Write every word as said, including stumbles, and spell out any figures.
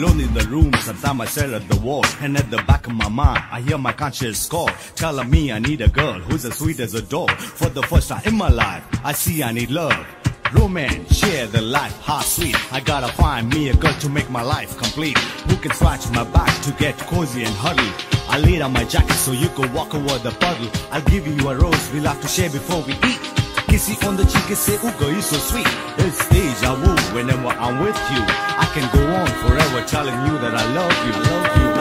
alone in the room, sometimes I stare at the wall, and at the back of my mind, I hear my conscience call, telling me I need a girl who's as sweet as a doll. For the first time in my life, I see I need love, romance, share the life, heart sweet. I gotta find me a girl to make my life complete, who can scratch my back to get cozy and huddle. I'll lay down my jacket so you can walk over the puddle. I'll give you a rose we'll have to share before we eat. Kiss you on the cheek and say, ooh girl, you're so sweet. It's deja vu whenever I'm with you. I can go on forever telling you that I love you, love you.